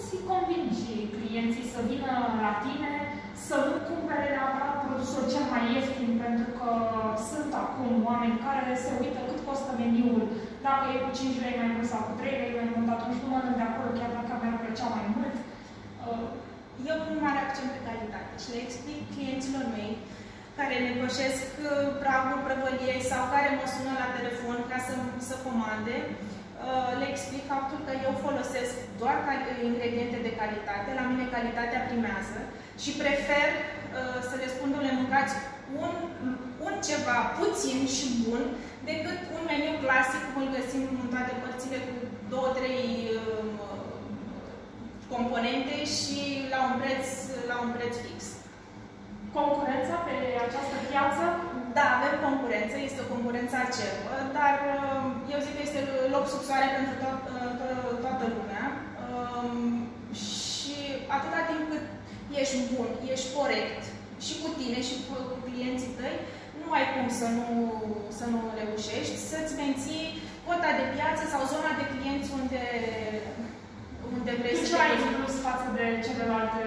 poți convinge clienții să vină la tine, să nu cumpere neapărat produsul cel mai ieftin, pentru că sunt acum oameni care se uită cât costă meniul, dacă e cu 5 lei mai mult sau cu 3 lei mai mult, atunci nu mănânc de acolo, chiar dacă mi-ar plăcea mai mult. Eu pun mare accent pe calitate și le explic clienților mei care negociesc pragul prăvăliei sau care mă sună la telefon ca să comande, le explic faptul că eu folosesc doar ingrediente de calitate, la mine calitatea primează și prefer să le spun, domnule, mâncați un ceva puțin și bun decât un meniu clasic, cum îl găsim în toate părțile, cu 2-3 componente și la un preț fix. Concurența pe această piață? Da, avem concurență, este o concurență acerbă, dar eu zic că este loc sub soare pentru toată lumea. Și atâta timp cât ești bun, ești corect și cu tine și cu clienții tăi, nu ai cum să nu reușești, să-ți menții cota de piață sau zona de clienți unde vrei să ce ai în plus față de celelalte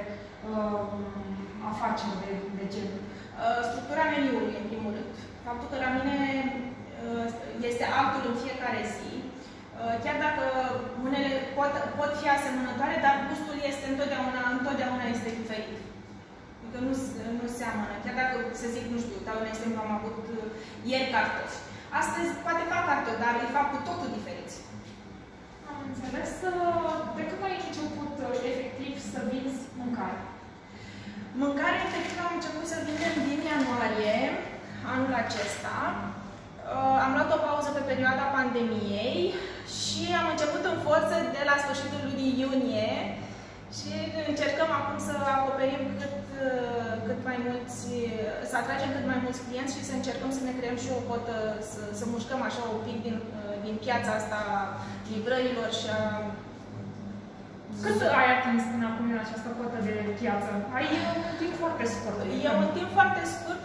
afaceri de gen? Structura meniului, în primul rând. Faptul că la mine este altul în fiecare zi, chiar dacă unele pot fi asemănătoare, dar gustul este întotdeauna este diferit. Adică nu seamănă. Chiar dacă, să zic, nu știu, dau un exemplu, am avut ieri cartofi. Astăzi poate fac cartofi, dar îi fac cu totul diferiți. Am înțeles. De când ai început efectiv să vinzi mâncare? Mâncare, efectiv, am început să vindem din ianuarie anul acesta. Am luat o pauză pe perioada pandemiei și am început în forță de la sfârșitul lunii iunie și încercăm acum să acoperim cât mai mulți, să atragem cât mai mulți clienți și să încercăm să ne creăm și o cotă, să mușcăm așa un pic din piața asta livrărilor și a... Cât ai atins până acum în această cotă de piață? Ai un timp foarte scurt. E un timp foarte scurt.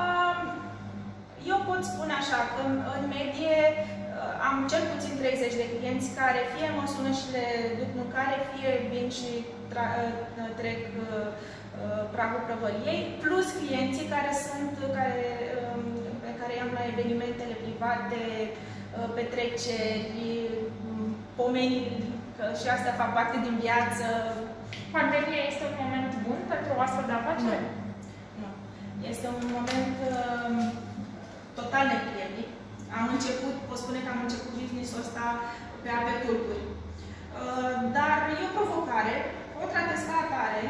Eu pot spune așa, că în medie am cel puțin 30 de clienți care fie mă sună și le duc mâncare, fie vin și trec pragul prăvăliei, plus clienții pe care i-am la evenimentele private, petreceri, pomeniri, că și astea fac parte din viață. Pandemia este un moment bun pentru o astfel de afacere? Nu. Este un moment total neprielnic. Pot spune că am început business-ul ăsta pe ape tulburi. Dar e o provocare, o tratez ca atare.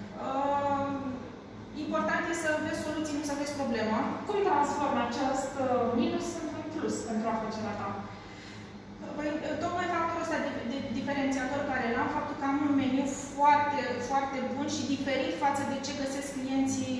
Important e să vezi soluții, nu să vezi problemă. Cum transformi acest minus într-un plus pentru afacerea ta? Păi, tocmai factorul ăsta de diferențiator care l-am, faptul că am un meniu foarte, foarte bun și diferit față de ce găsesc clienții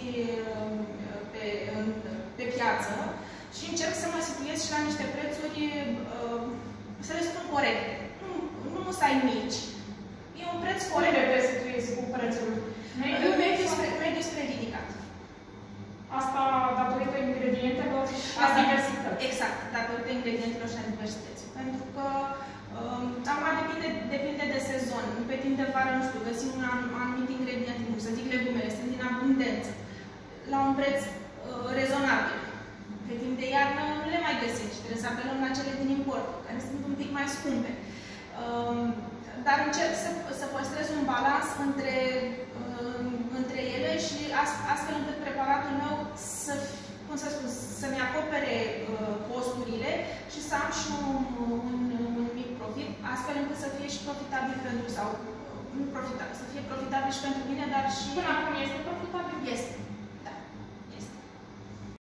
pe piață și încerc să mă situez și la niște prețuri, să le spun corecte. Nu să ai mici. E un preț corect. Unde te situezi cu prețul? Mediu spre ridicat. Asta datorită ingredientelor și a diversității. Exact, datorită ingredientelor și a diversității. Pentru că acum depinde de sezon. Pe timp de vară, nu știu, găsim un anumit ingredient, să zic legumele, sunt din abundență, la un preț rezonabil. Pe timp de iarnă nu le mai găsim și trebuie să apelăm la cele din import, care sunt un pic mai scumpe. Dar încerc să păstrez un balans între ele și astfel încât preparatul meu să-mi acopere costurile și să am și un mic profit, astfel încât să fie și profitabil pentru, sau nu profitabil, să fie profitabil și pentru mine, dar și... Până acum este profitabil? Este.